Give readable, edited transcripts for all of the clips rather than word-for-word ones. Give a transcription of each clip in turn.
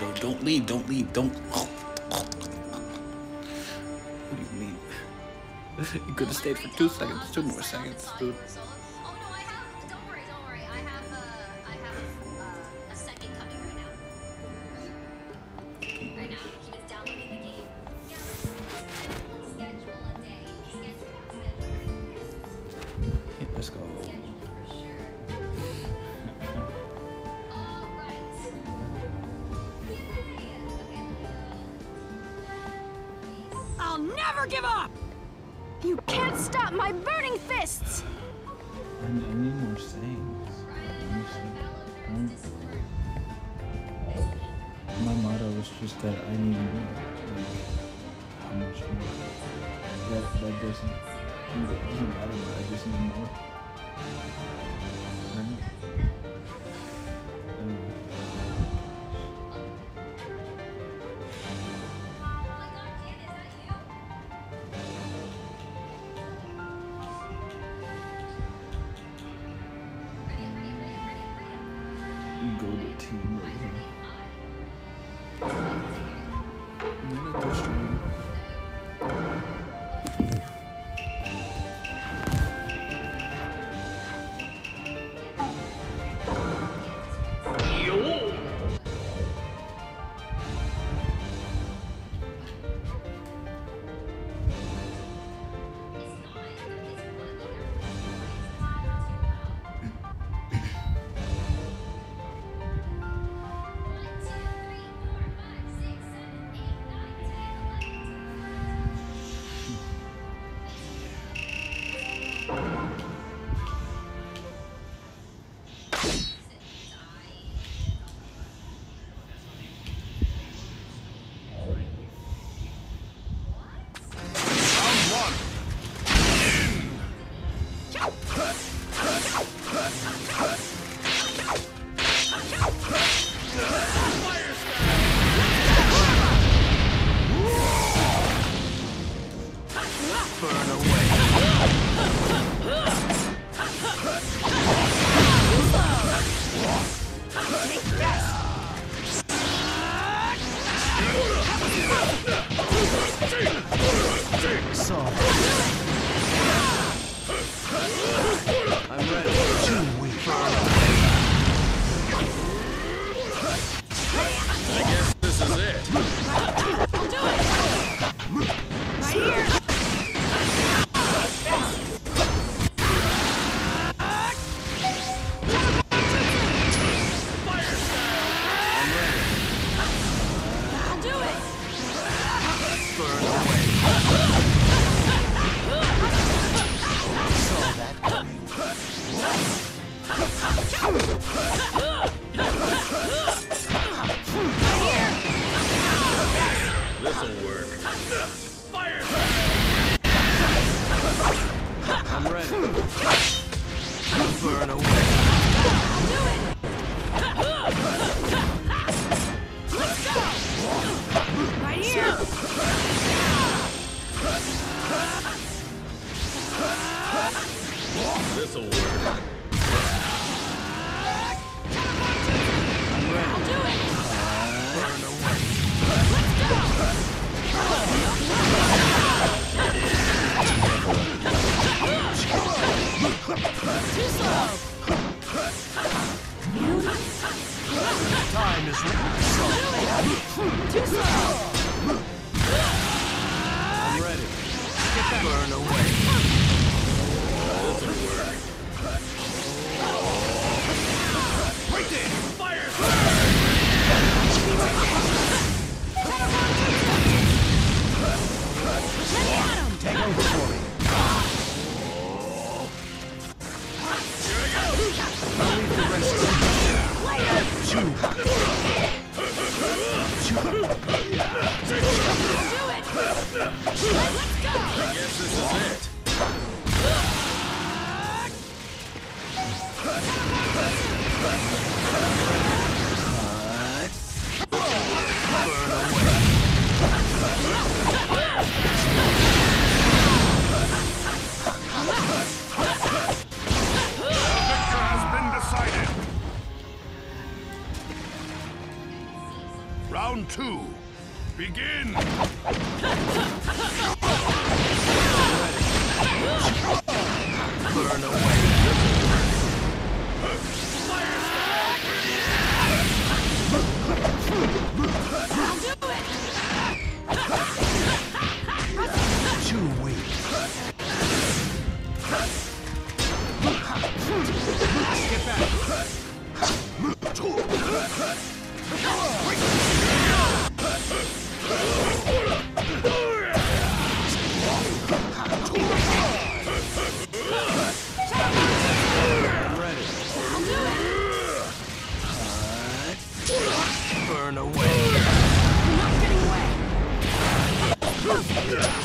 Don't leave. Don't leave. Don't. What do you mean? You could have stayed for 2 seconds. 2 more seconds, dude. Oh no, I have. Don't worry. I have a second coming right now. Right now, he is downloading the game. Yeah, let's schedule a day. Yeah, let's go. I'll never give up! You can't stop my burning fists! I need more sayings. My motto was just that I need more. Like, how much more? That doesn't matter, but I just need more. Right? Go to team right here. Not this stream.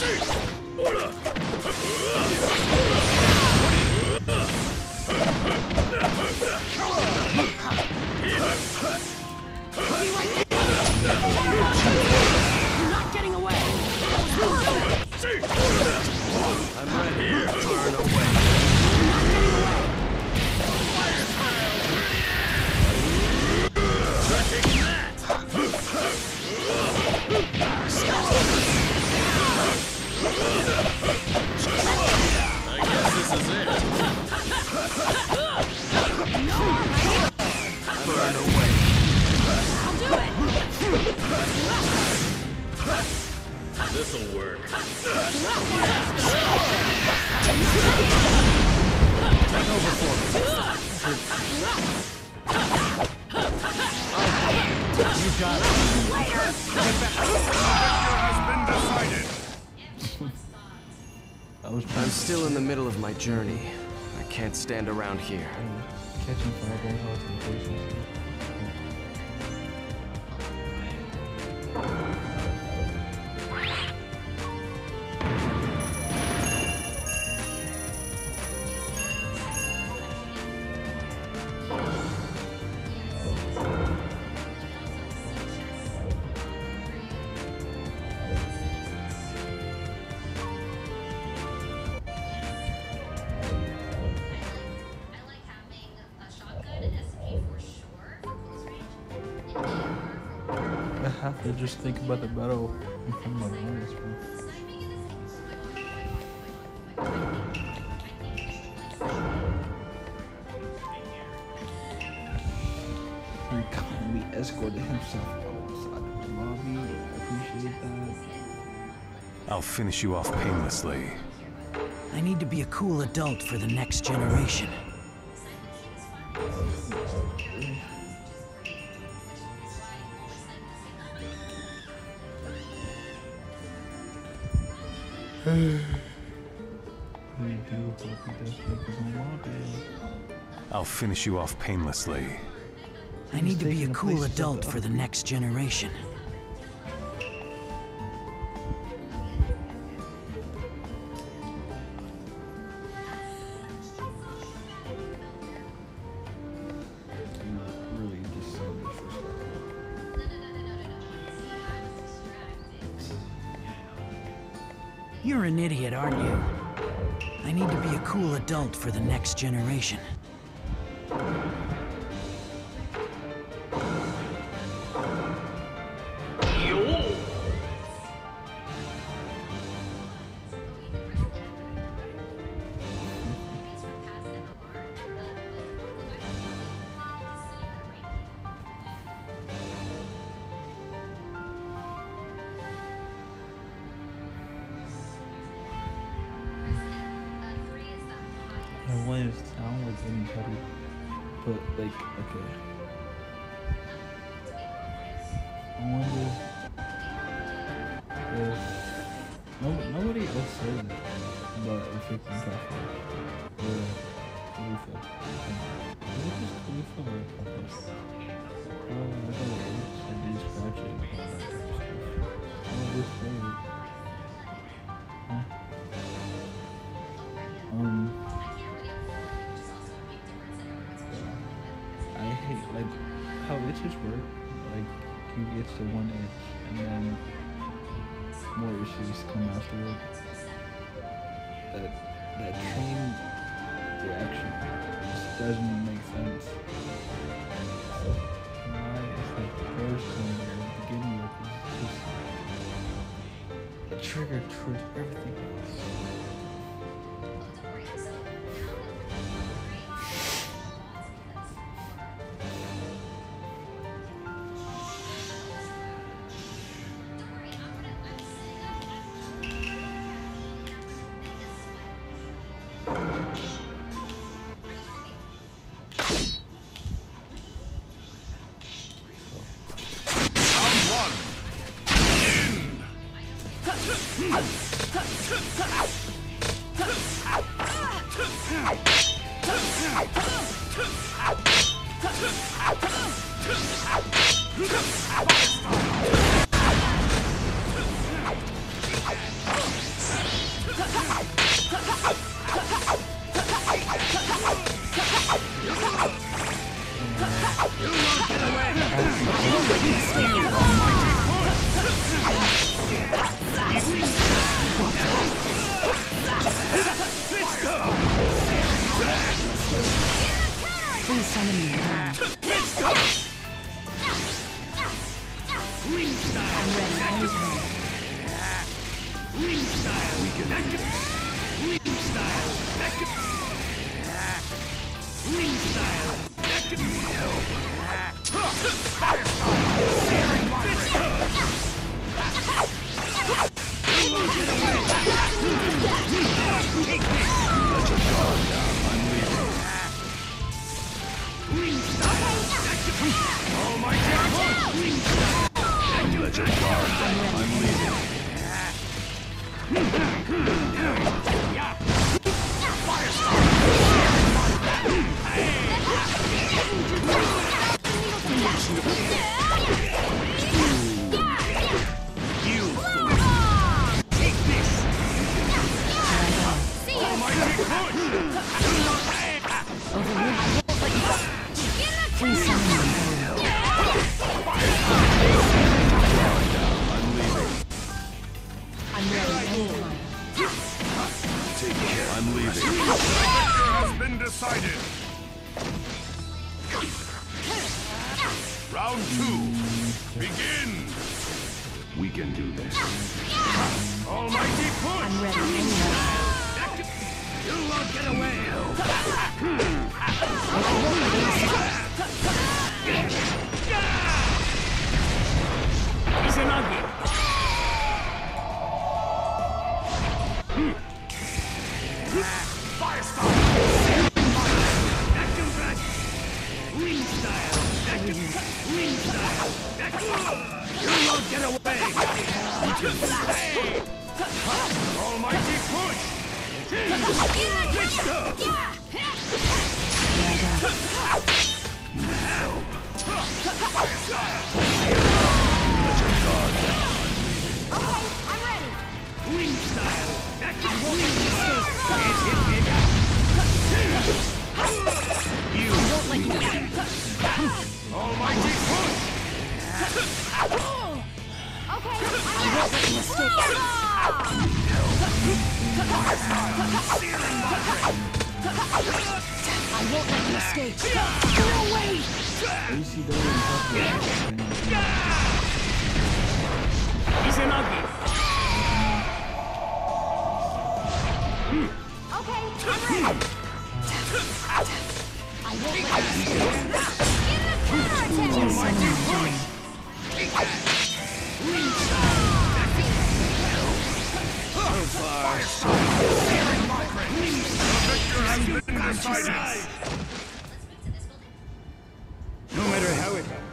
You're not getting away! I'm ready. Burn away. I guess this is it. Burn away. I'll do it! This'll work. Take over for me. You got it. Later! I'm still in the middle of my journey. I can't stand around here. Catching fireballs in places. I have to just think about the battle in front of my eyes, bro. He calmly escorted himself outside of the lobby. I appreciate that. I'll finish you off painlessly. I need to be a cool adult for the next generation. I do hope he does focus on lobby. I'll finish you off painlessly. I need to be a taking the cool place of adult the for the next generation. Really just so disrespectful. You're an idiot, aren't you? I need to be a cool adult for the next generation. I don't want to sound like anybody, but like, okay. I wonder if nobody else says it, but if it can Khalifa or Khalifa. Is it just Khalifa or Khalifa? I thought it was like these scratches and all that type of stuff. Oh, this way. Huh? I hate like how itches work. Like you get to one itch and then more issues come afterward. That train reaction just doesn't make sense. So why is the first one you're beginning with is just a trigger towards everything else? Please summon me now. I'm ready anytime. Please summon me now. I'm ready anytime. Take care. I'm leaving. Has been decided. Round 2. Begin. We can do this. Almighty push. I'm ready anytime. You won't get away. He's an ugly. Firestorm. Active breath. Wing style. Wing style. You won't get away. Almighty push. Let's go. I'm ready. Wing style. You Won't let you go. almighty push. Okay, I won't let you escape. I won't let you escape. No way! ACW and He's an ugly. okay, I'm ready. I won't let you escape. Almighty push. So far, the victor has been decided. No matter how it happens.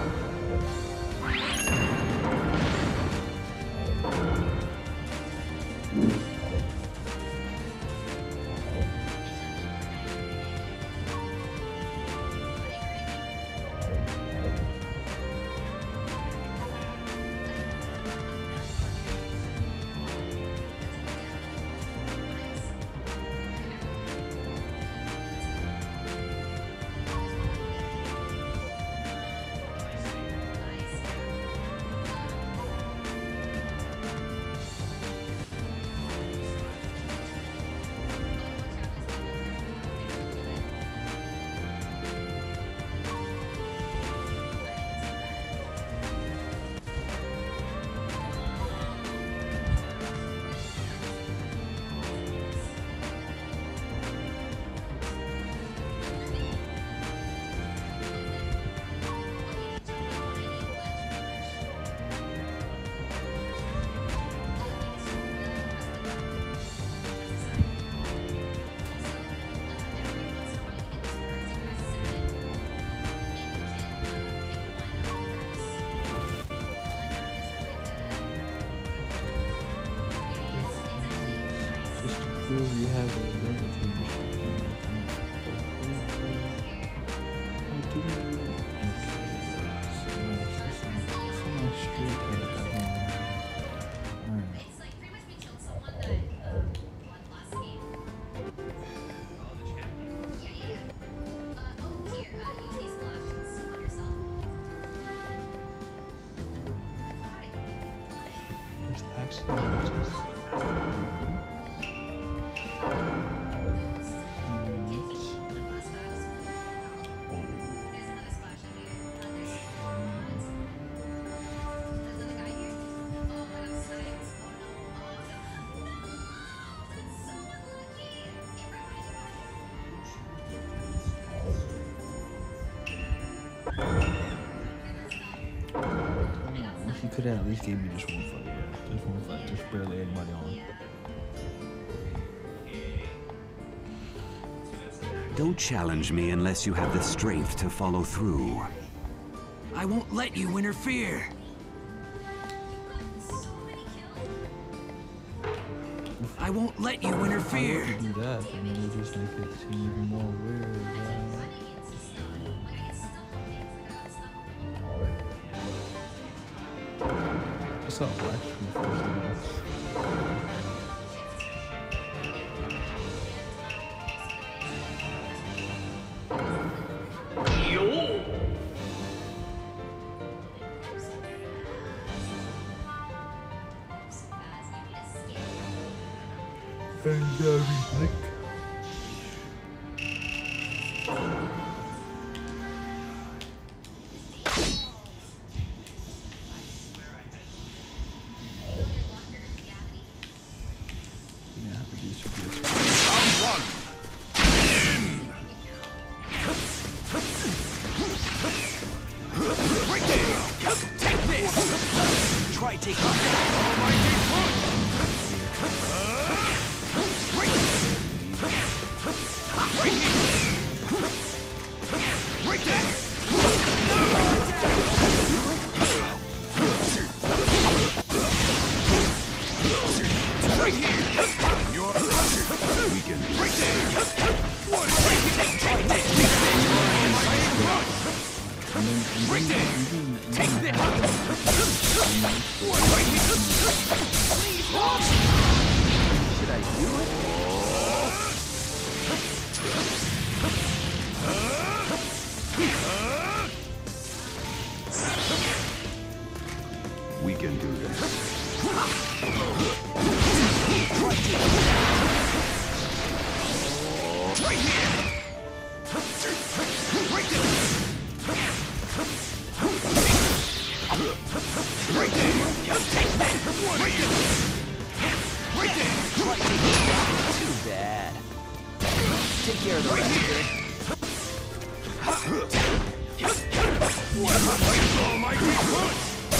prove you have the ability to It's like pretty much we killed someone that won last game. Yeah. Oh, here, use these splashes on yourself. There's actually could have at least gave me just one fight, yeah. Just one fight, just barely anybody on. Don't challenge me unless you have the strength to follow through. I won't let you interfere. I won't let you interfere. If you do that, then it would just make it seem even more weird. I saw Black from the first time. And everything. Yeah, but these should be a Round 1. Right there! Take this! Try taking We can do this. Too bad. Take care of the rest of it. Almighty push!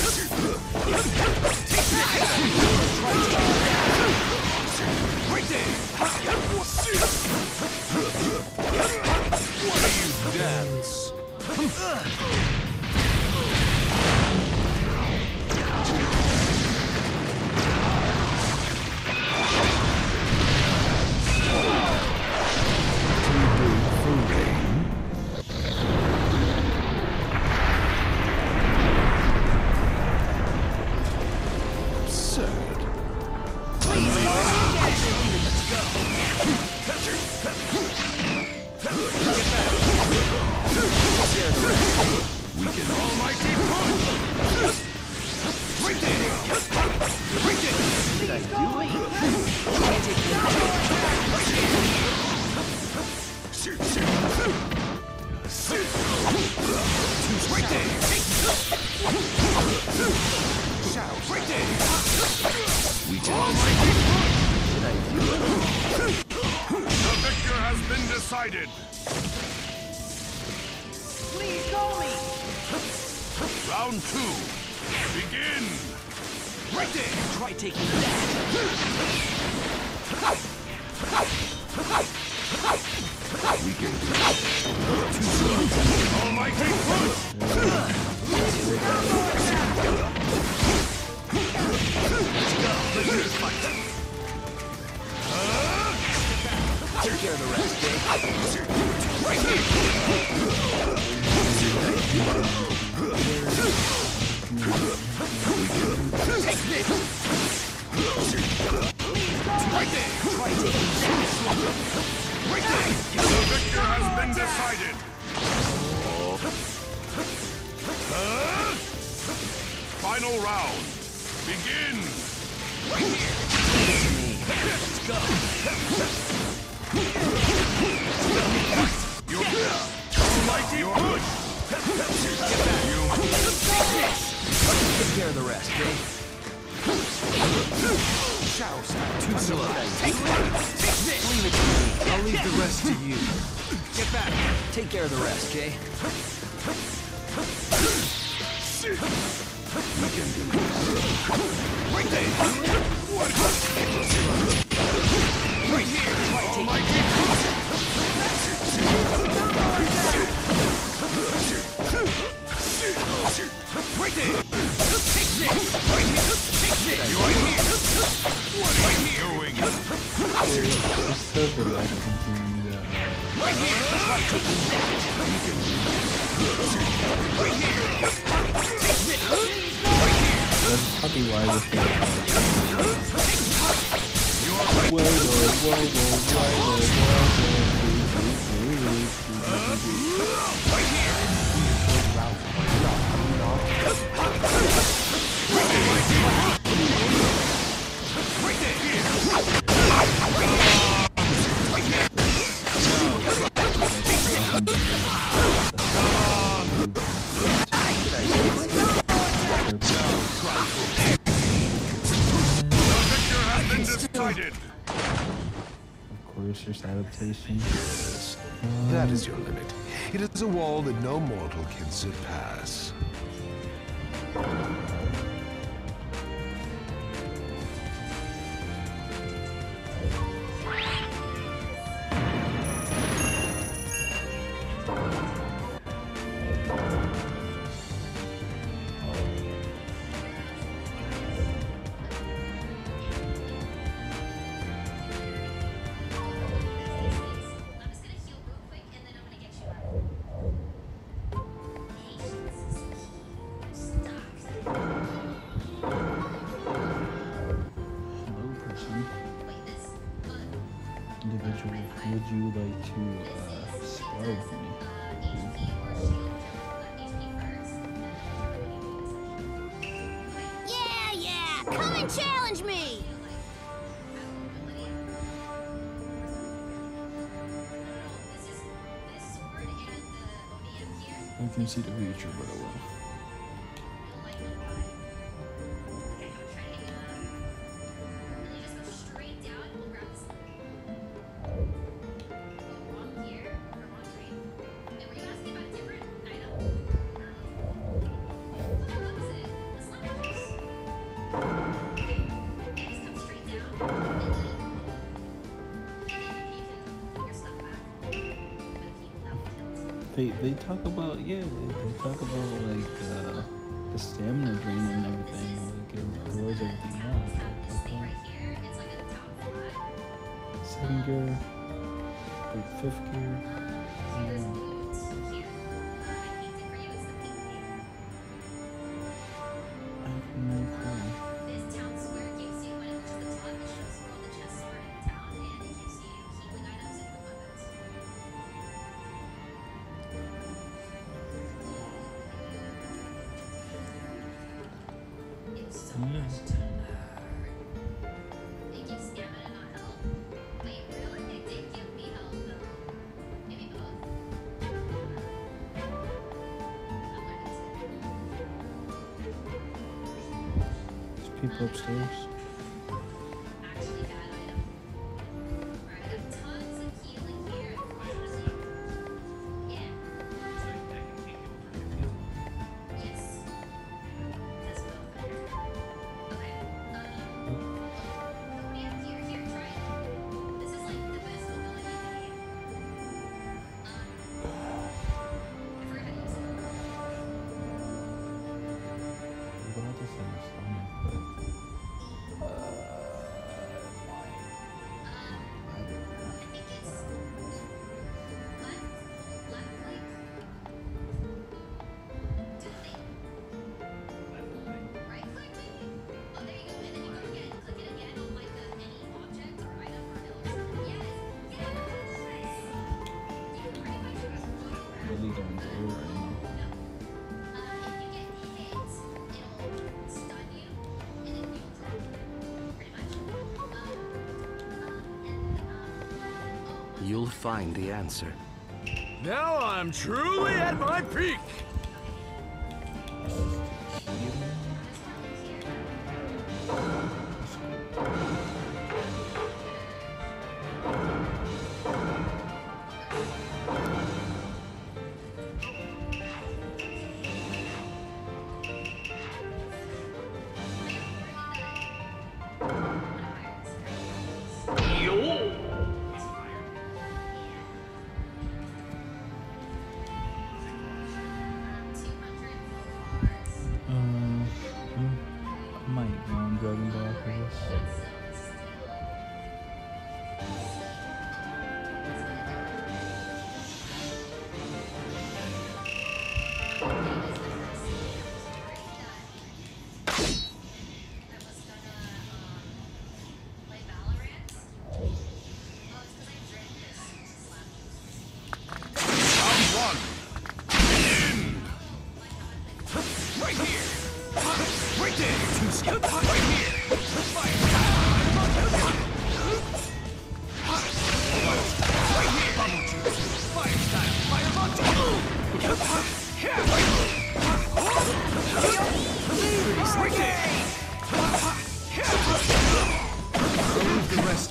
Right there! What do you dance? The victor has been decided. Please call me! Round 2. Begin. Right there! Try taking that! We can do this. Almighty push! Take care of the rest, Jake. Right here! Take this! Right there! Try taking that! Right there! The victor has been decided. Final round. Begin. Right here! Let's go! Almighty push! Take care of the rest, Jake. Shadow style. Too slow. Take this! Leave it to me. I'll leave the rest to you. Get back. Take care of the rest, Jay. Right there! What? Right here! Oh my right there! Take this! Right here! Take this! You right here! What are you doing? It's so relaxing to me that Right here! Right here! Take this! Right here! that's probably why this guy Right here! Right there! Decided. of course there's adaptation. That is your limit. It is a wall that no mortal can surpass. Individual, would you like to spar with me? Yeah, come and challenge me! I can see the future, but I will. They talk about they talk about like the stamina drain and everything, like it throws everything off. Okay. Second gear, like fifth gear. I have no clue. People upstairs. Really going through right now. You'll find the answer. Now I'm truly at my peak!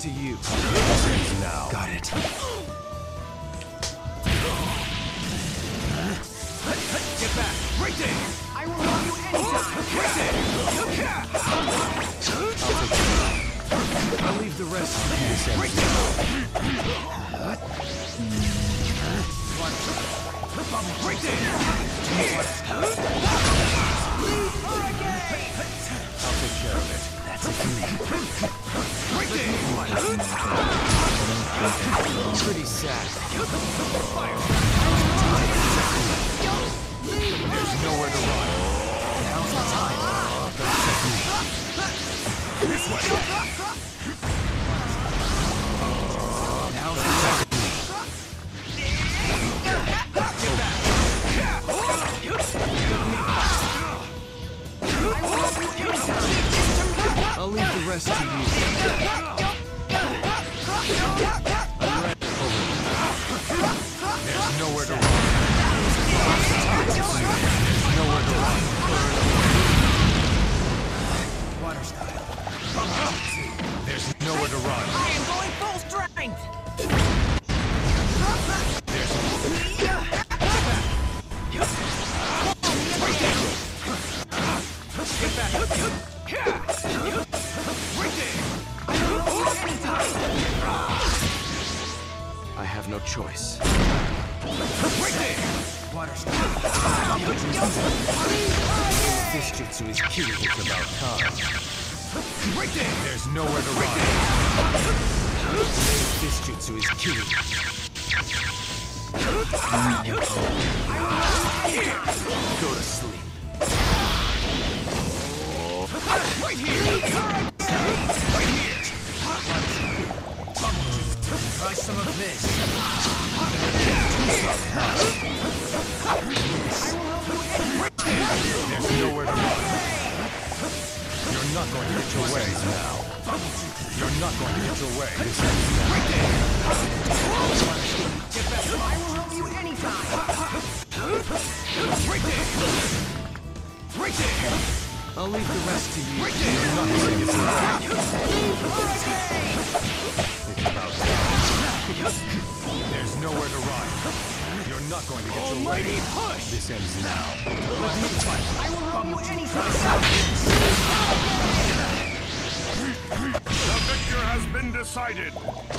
to you. Now. Got it. Get back! Right there! I will help you anytime! Right there! I'll leave the rest to you. Right there! Right there! I'll take care of it. That's it for me. Right there! Pretty sad. There's nowhere to run. Now's the time. This way! Now's the time. I'll leave the rest to you. There's nowhere to run. There's nowhere to run. Water style. There's nowhere to run. I am going full strength! There's Get back! Right there! I have no choice. Right there! Water style. This jutsu is cute. It's about time. Right there! There's nowhere to run. This jutsu is cute. Go to sleep. Right here! Right here! Try some of this. There's nowhere to run. You're not going to get your way now. You're not going to get your way. Right there! Get back! I will help you anytime. Right there! Right there! I'll leave the rest to you. Right there! You're not going to get your way. It's about time. There's nowhere to run. You're not going to get your way. Push! This ends now. Let me fight. I will help you anytime. The victor has been decided.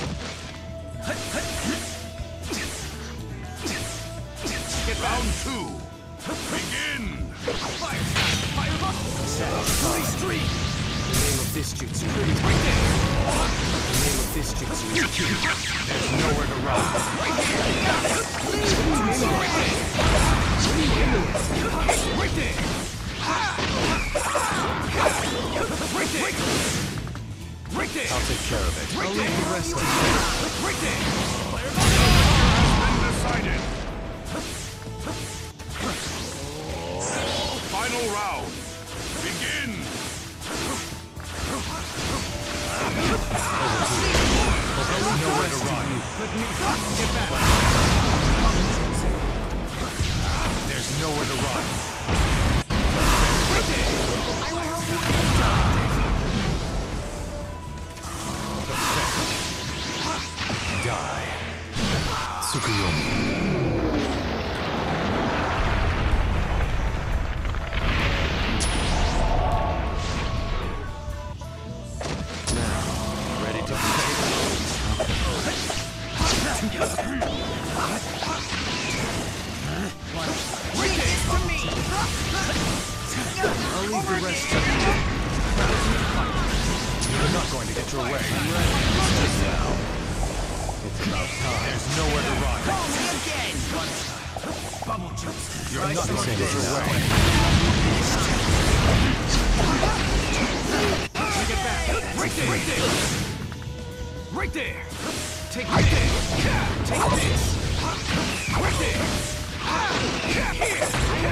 Get Round round 2. Begin. fire! Fire Holy streak! The name of this jutsu. Right there! The name of this jutsu is cute. There's nowhere to run. Right there! Right there! Right there! I'll take care of it. Right I'll there! leave the rest to you. Right there! Been decided. Final round. Begin. There's nowhere to run. Get back! There's nowhere to run. Right there! I will help you anytime. Die. Tsukuyomi. Ready to play? Right there! I'll leave the rest to you. You're not going to get your way. It's about time. There's nowhere to run. Bubble juice. You're not going to get your way. Take it back. Right there. Right there. Right there. Take right there. Take this. Right there. Here.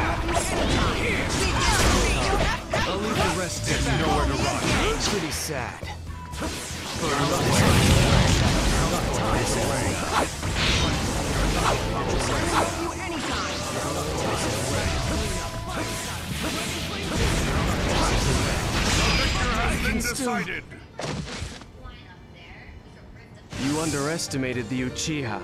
I'll leave the rest to There's you. nowhere to run. Pretty sad. Victor has been decided. Line up there. You underestimated the Uchiha.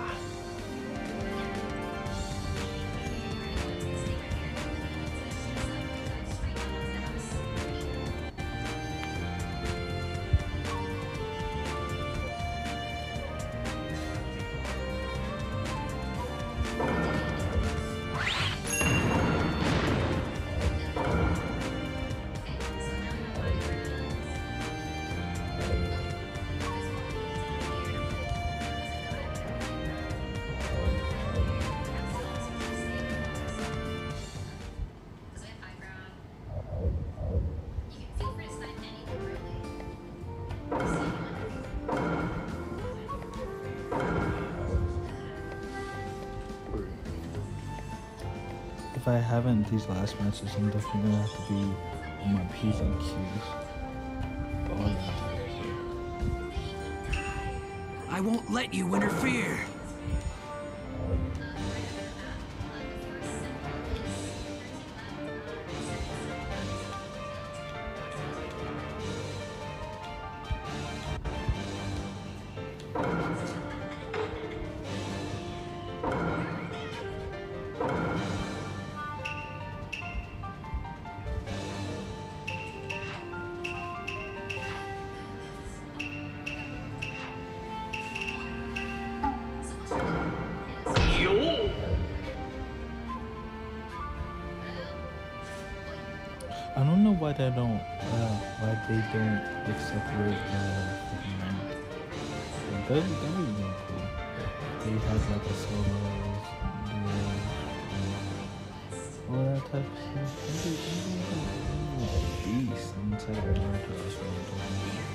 If I haven't these last matches, I'm definitely gonna have to be on my P's and Q's. All that. I won't let you interfere. I don't know why they don't like separate fucking rank. That'd be really cool. They had like a solos, duos, all that type of stuff. That'd be like a beast inside of Naruto. That's what I'm talking about.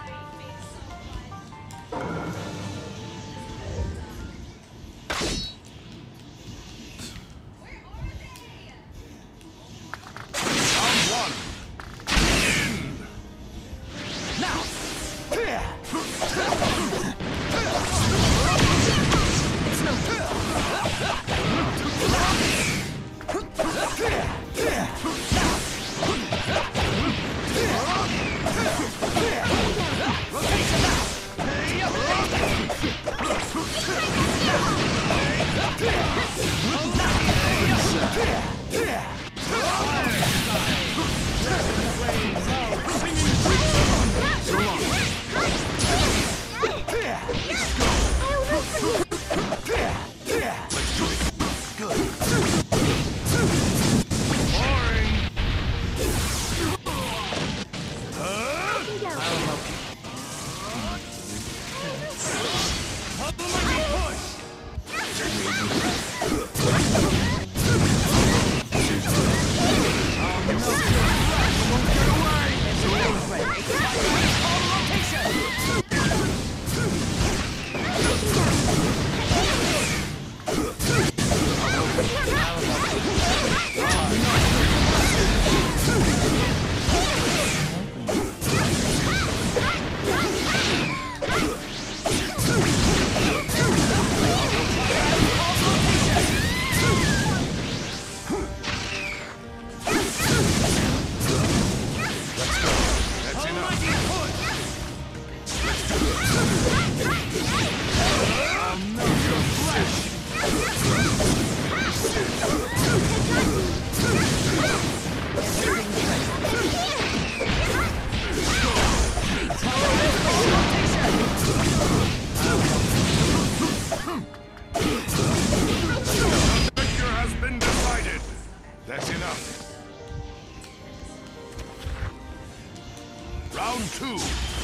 Round two.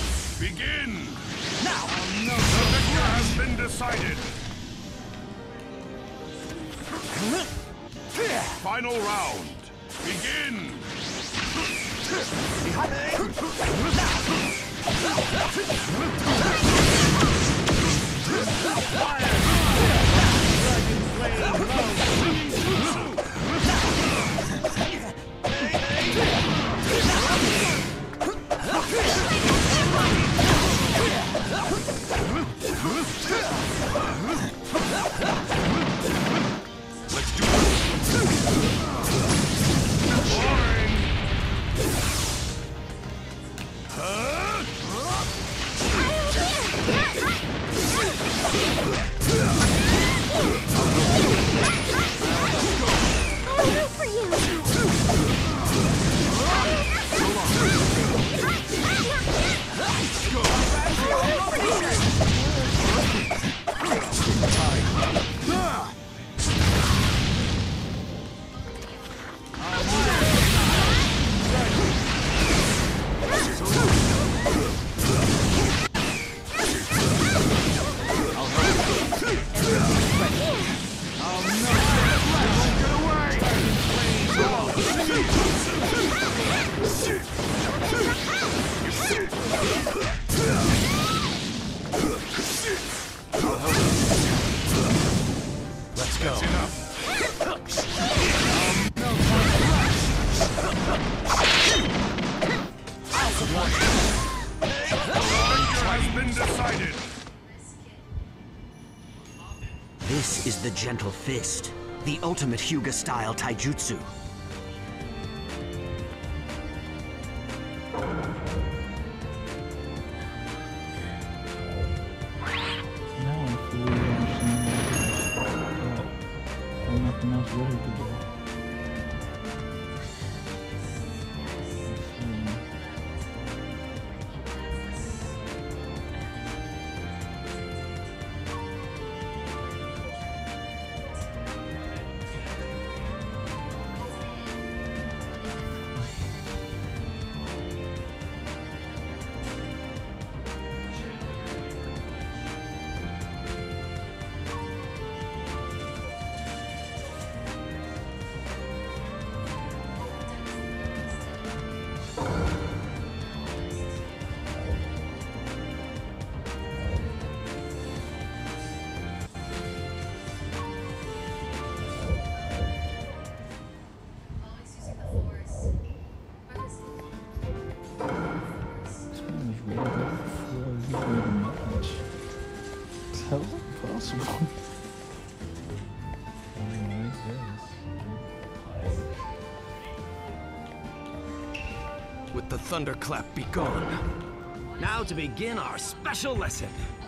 Begin! Now! The victor has been decided. Final round. Begin! Let's do it! This is the Gentle Fist, the ultimate Hyuga-style taijutsu. Now I fully understand how nothing else really to do. How is that possible? With the thunderclap be gone. Now to begin our special lesson.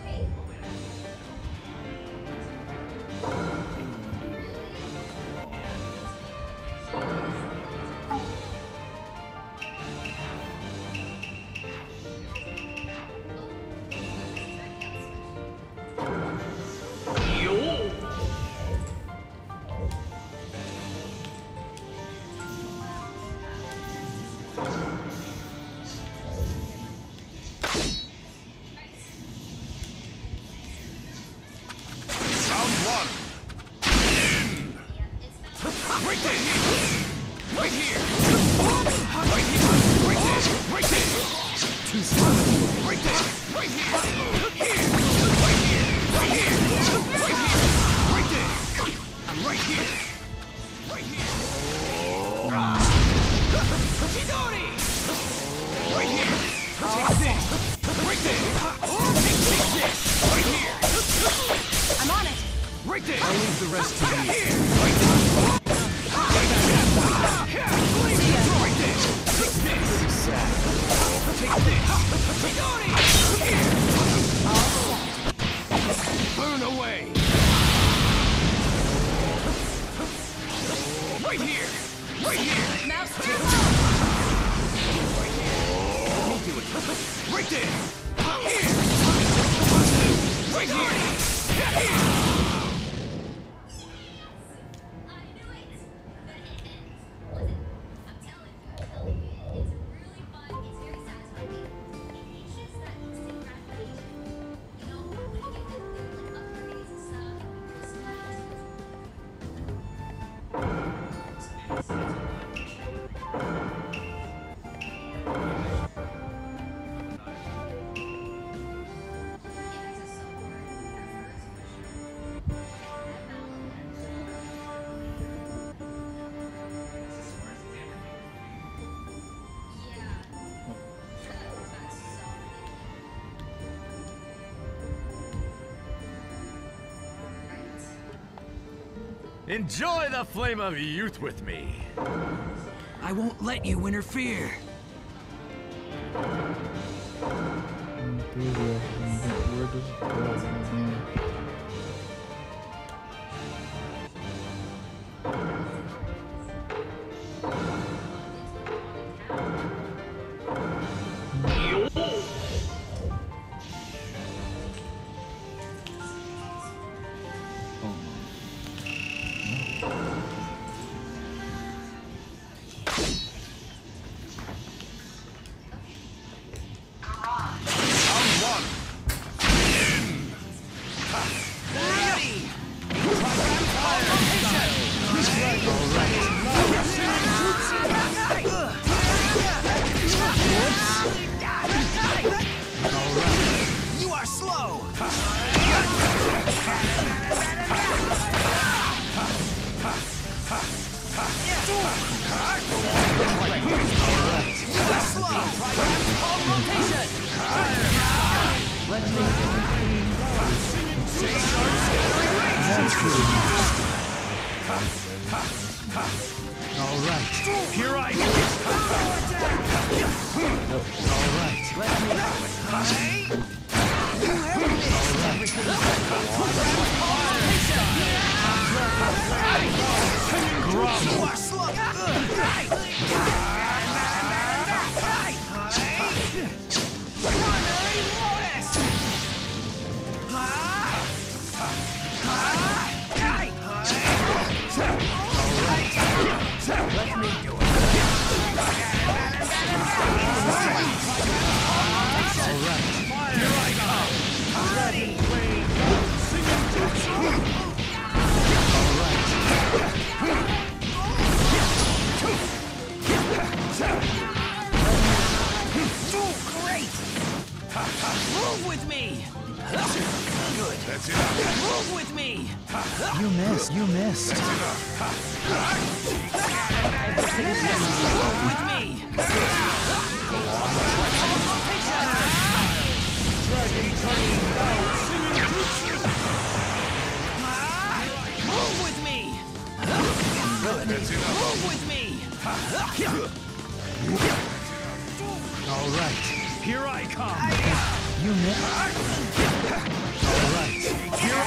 Enjoy the flame of youth with me. I won't let you interfere. Where does it go? All right, here I go. All right, let me know it. Move with me! Good. That's enough. Move with me! You missed. You missed. Move with me! Move with me! That's enough. Move with me! All right, here I come. You missed. All right, here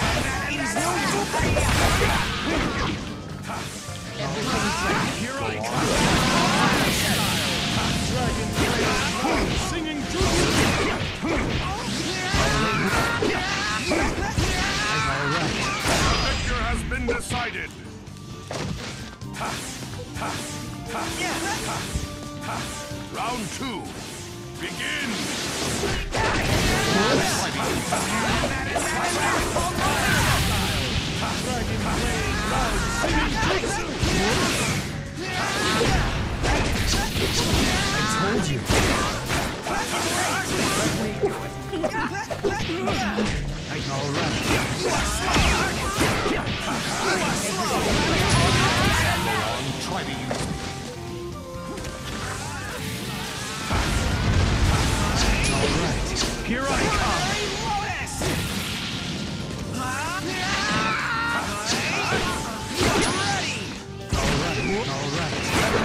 I come. Dragon Blade, singing jutsu. All right. The victor has been decided. Round 2. Begin. I told you. All right. Try to use me. All right, here I come. All right.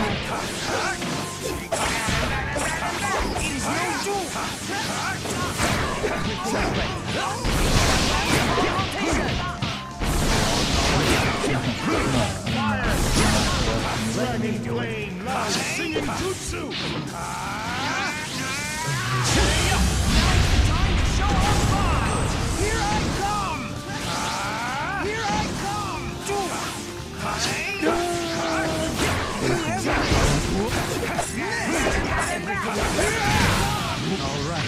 Dragon Blade, loud singing jutsu. All right.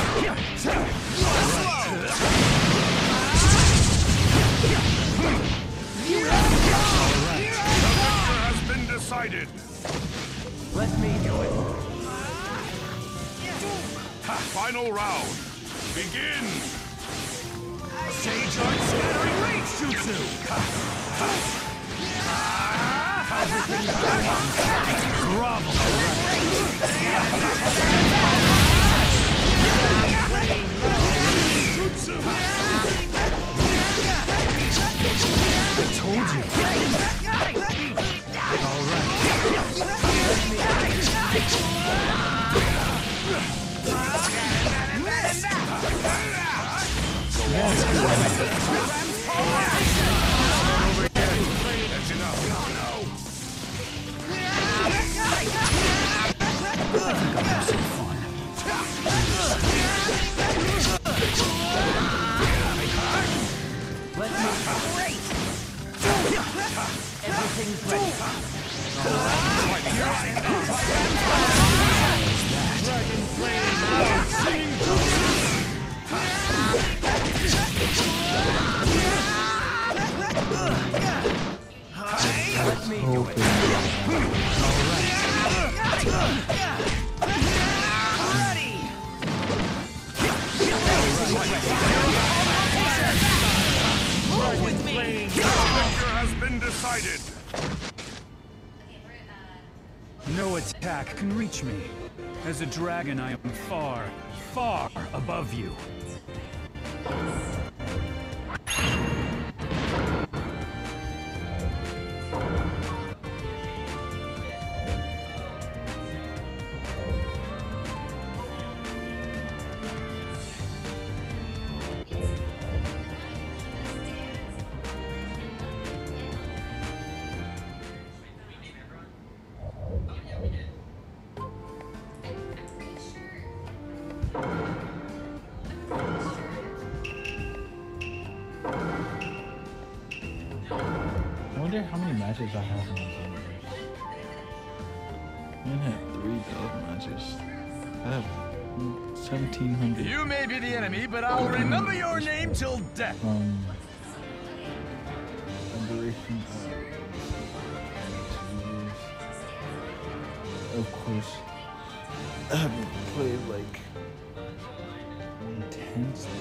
Decided. Let me do it. Final round. Begin. Sage Art Scattering Rage Jutsu. Grovel. Jutsu. I told you. All right. That's enough. Everything's ready. Dragon Blade, loud singing jutsu. Let me do it. Ready. Move with me. The victor has been decided. No attack can reach me. As a dragon, I am far, far above you. wonder how many matches I have in these universe. I'm gonna have 3 dub matches. I have 1,700. You may be the enemy, but I'll remember your name till death. Duration of course, I haven't played like intensely.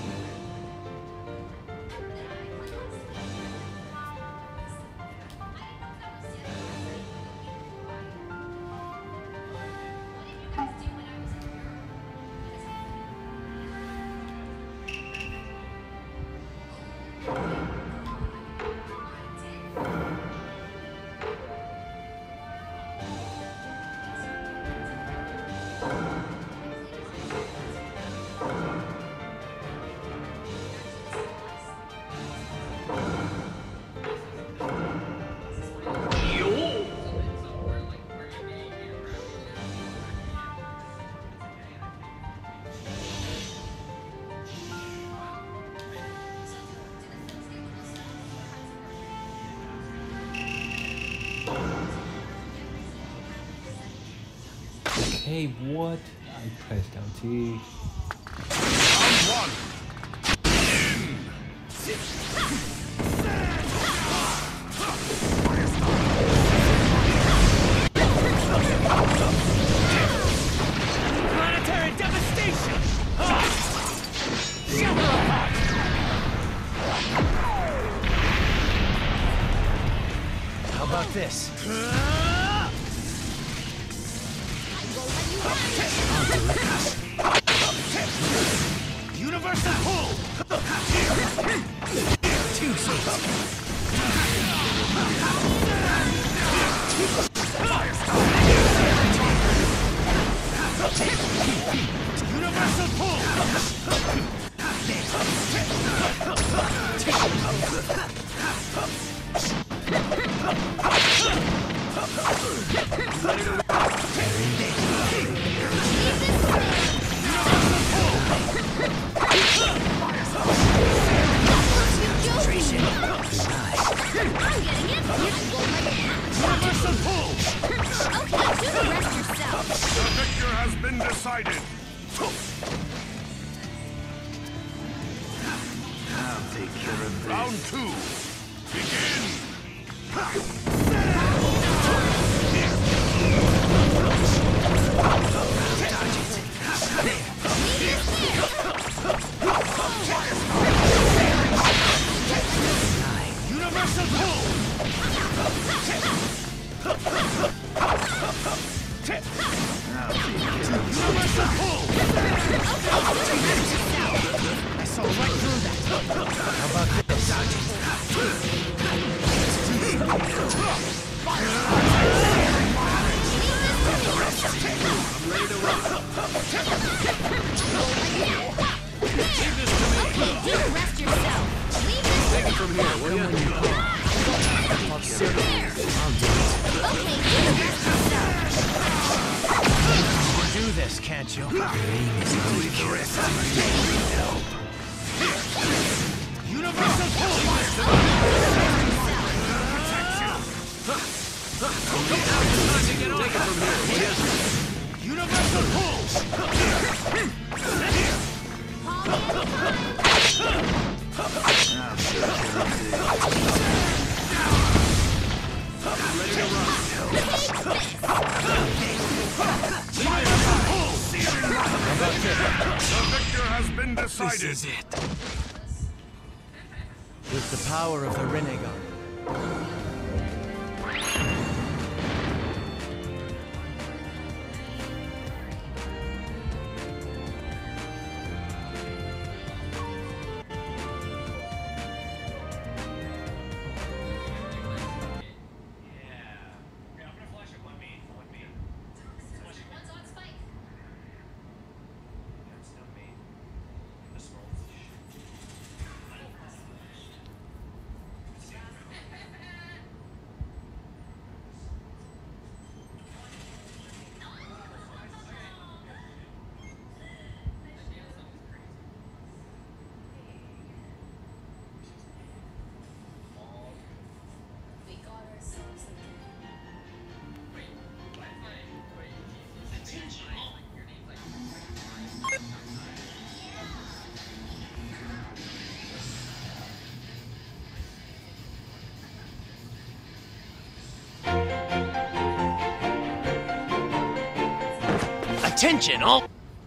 Hey, what? I pressed LT. Round 1. Planetary devastation! How about this? Universal pull! Too soon. Universal pull! Universal pull! Okay, do the rest yourself. The victor has been decided. I'll take care of this. Round 2. Begin. Universal pull! Universal pull! I saw right through that. How about this? I'm ready to rock. Leave this to me. Okay, do the rest yourself. Leave this Take it from here, will you? there. Okay, do the rest yourself. Do this, can't you? Universal pull! Take it from here, will you? Universal pull! Ready to rock. The victor has been decided. This is it. With the power of the Rinnegan, One's on spike. Attention, all.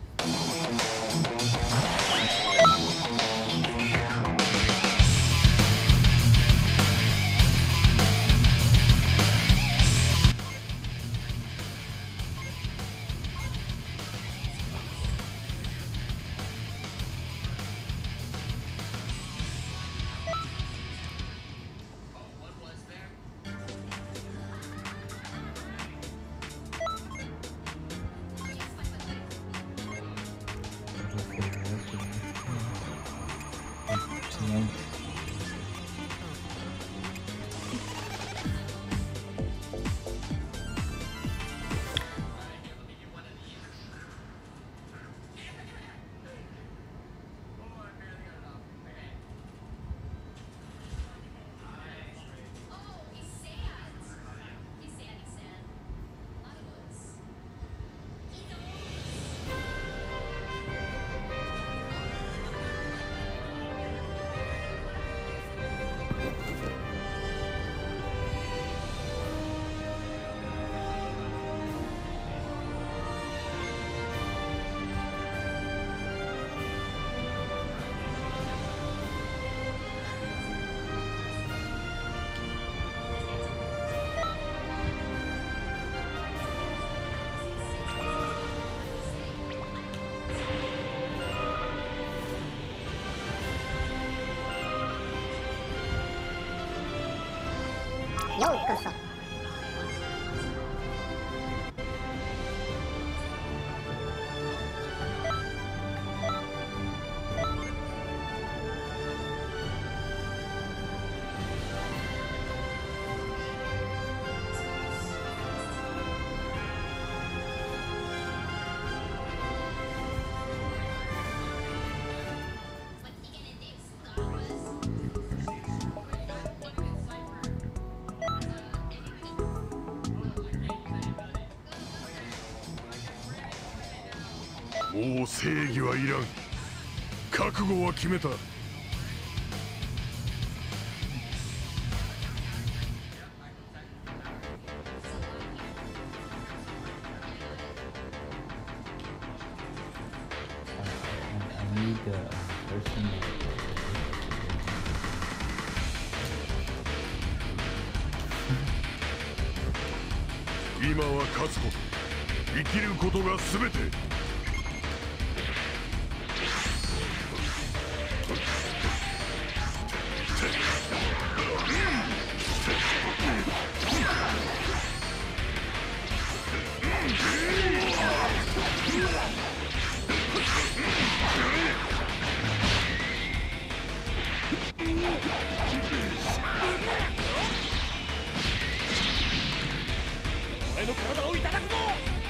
もう正義はいらん。覚悟は決めた。今は勝つこと、生きることが全て。 俺の体をいただくぞ。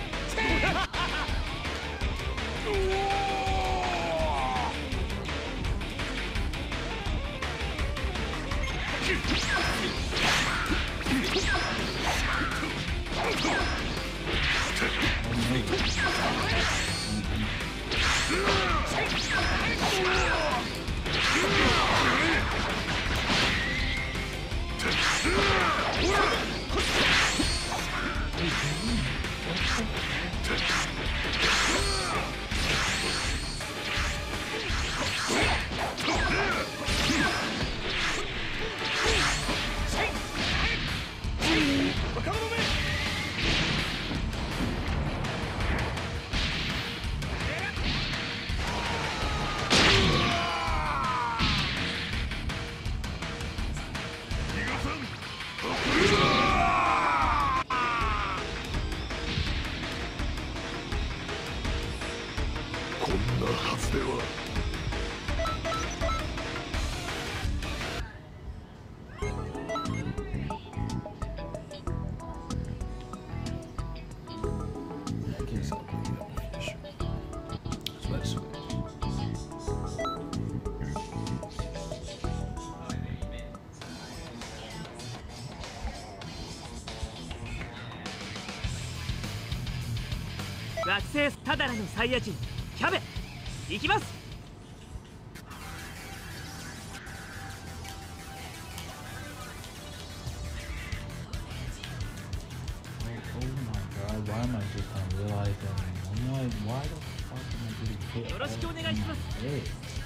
こんなはずでは。 惑星タダラのサイヤ人キャベ行きます。 Oh my god, why am I just not realizing I'm like, why the fuck am I getting hit? よろしくお願いします。 Hey.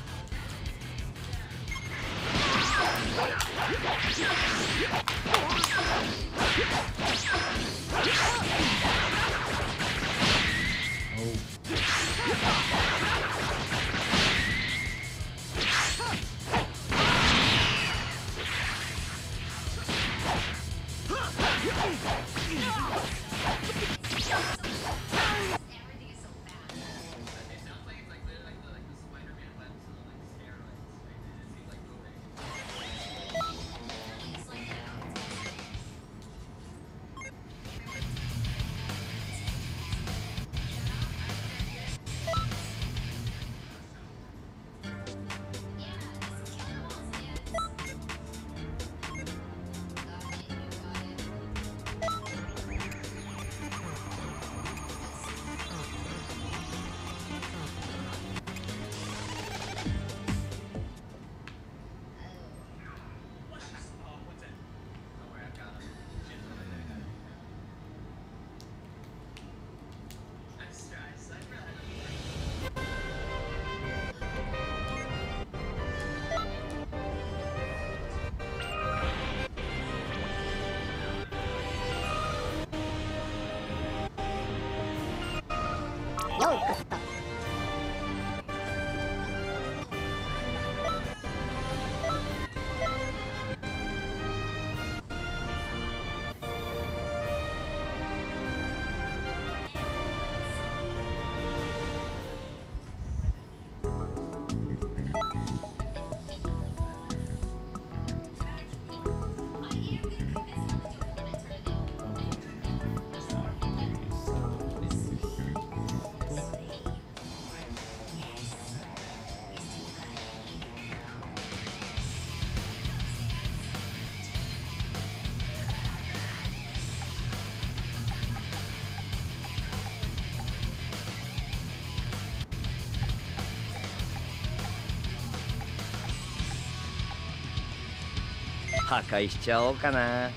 「破壊しちゃおうかな」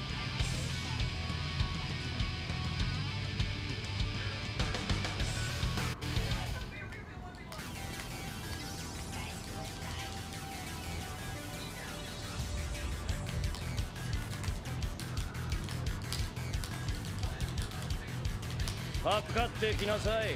かかってきなさい。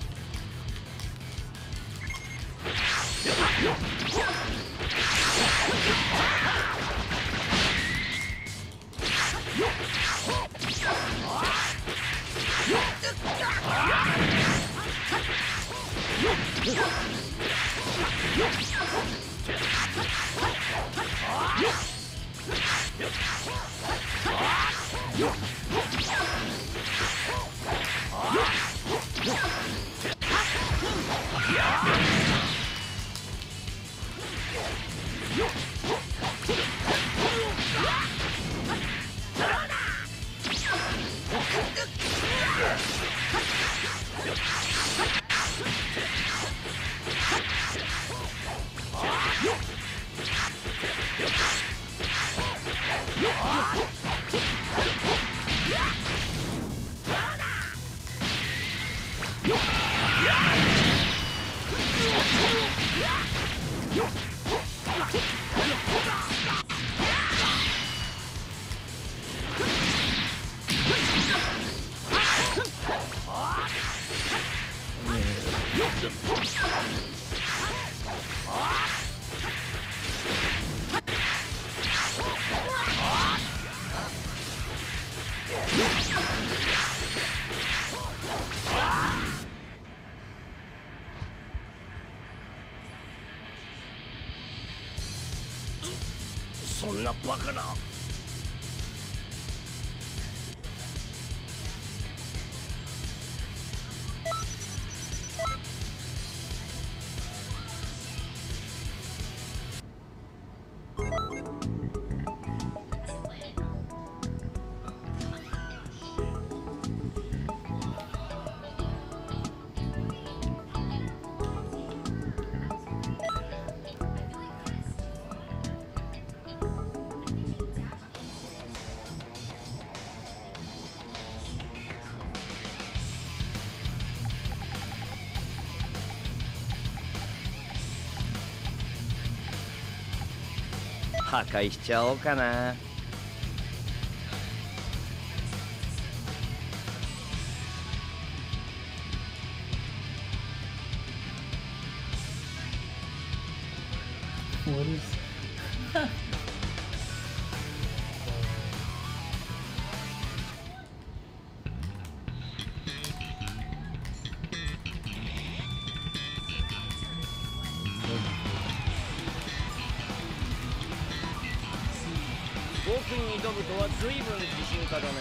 そんなバカな。 破壊しちゃおうかな。 What is... 僕に挑むとは随分自信家だね。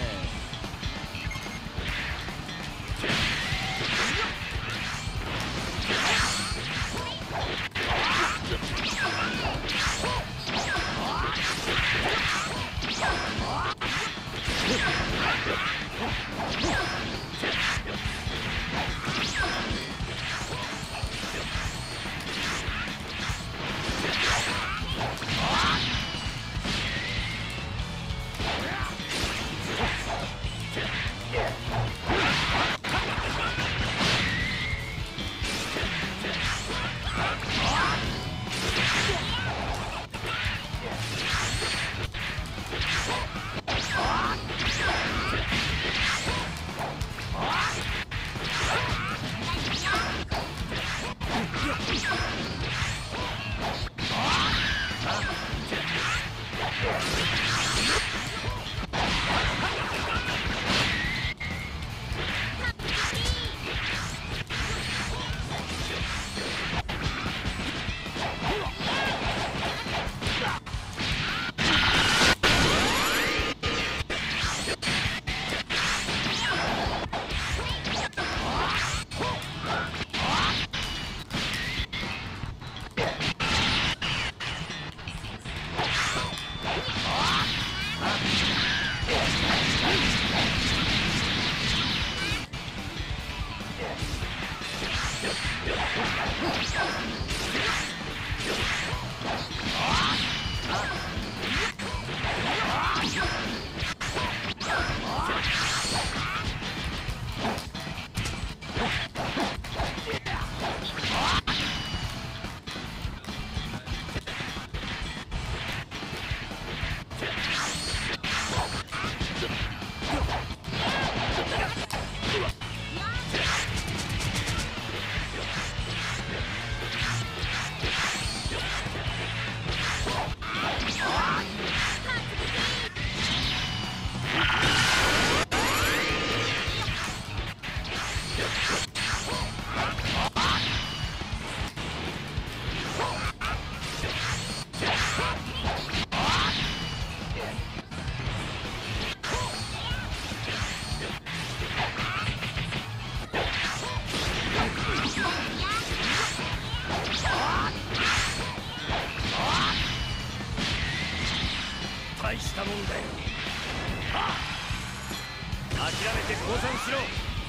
大したもんだよ。ああ、諦めて降参しろ。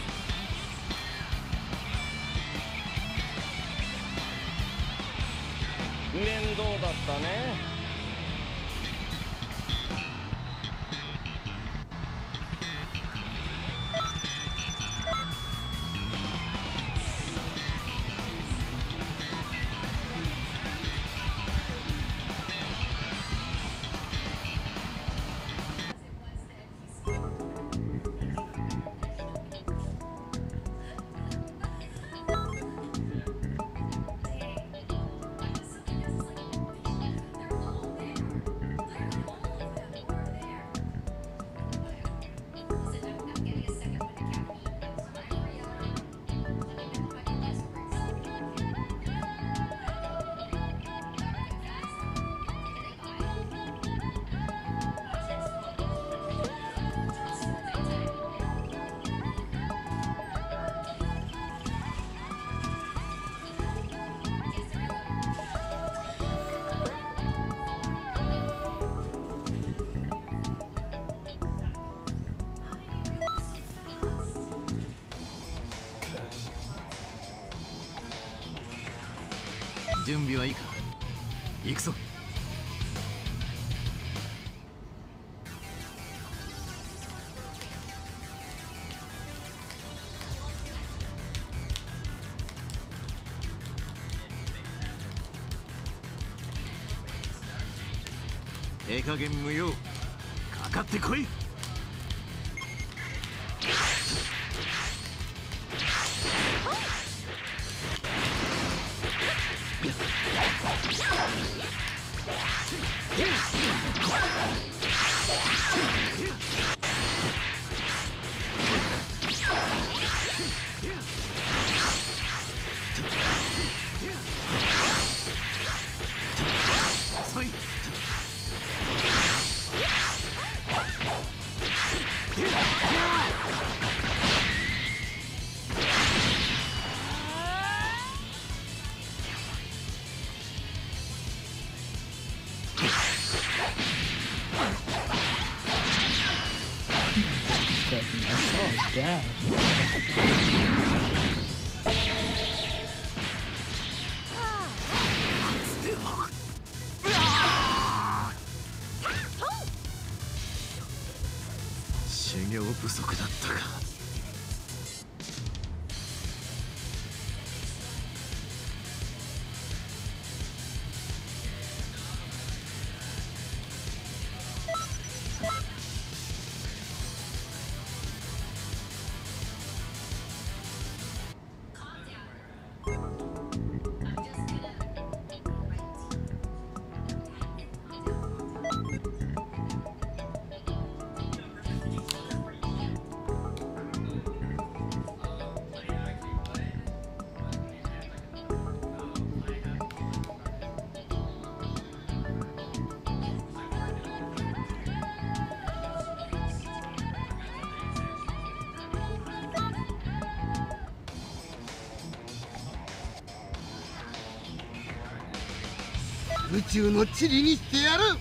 面倒だったね。 準備はいいか。行くぞ。 ええ加減無用。かかってこい。 修行不足だったか。 宇宙の塵にしてやる。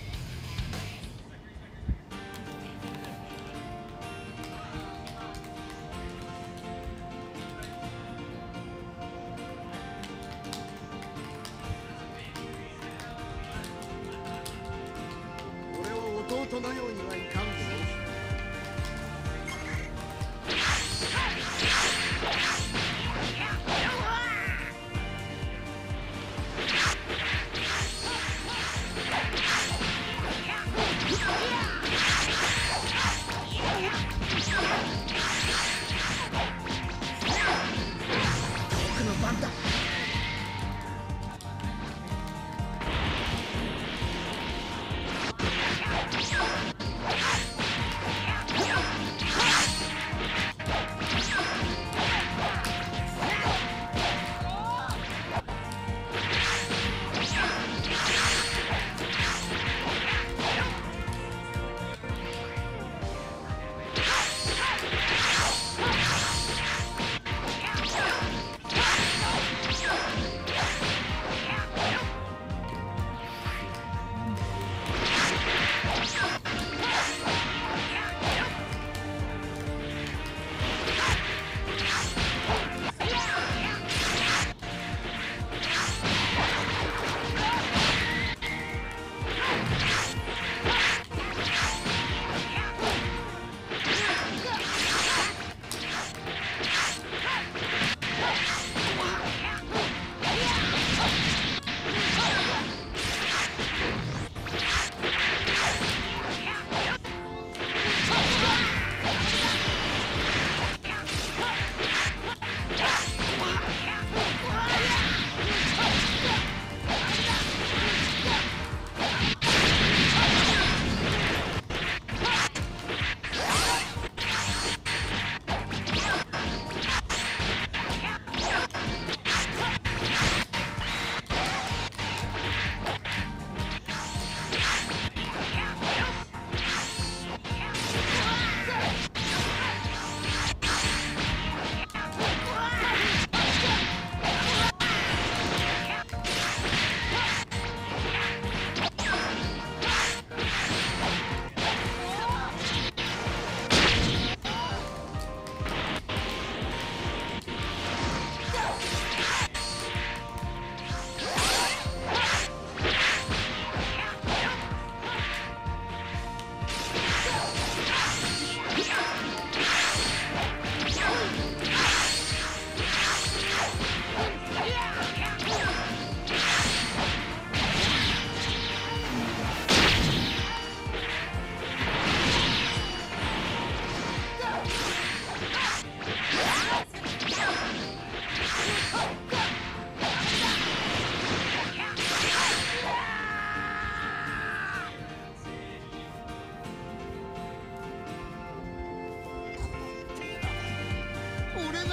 俺は弟のようにはいかんぞ。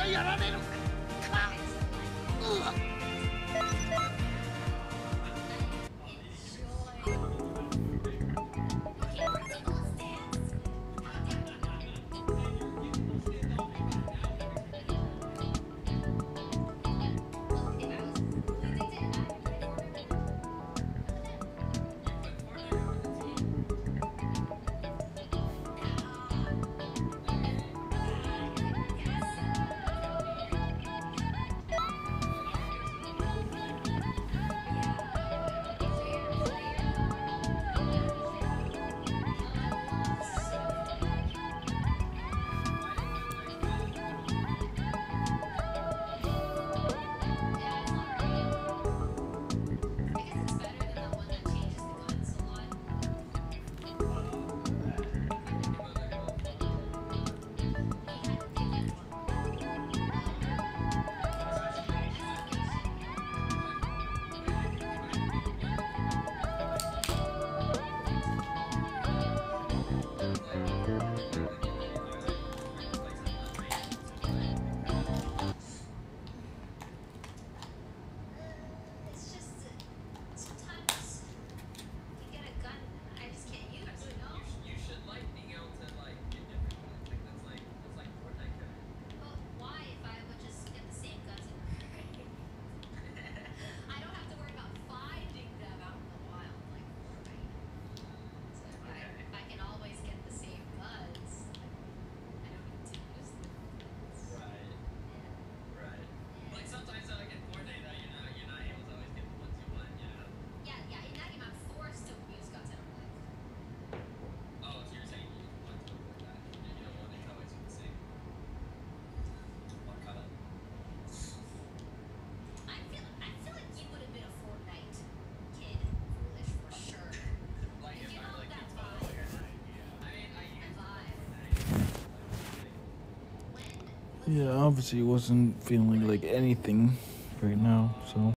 やられるか。 Yeah, obviously wasn't feeling like anything right now, so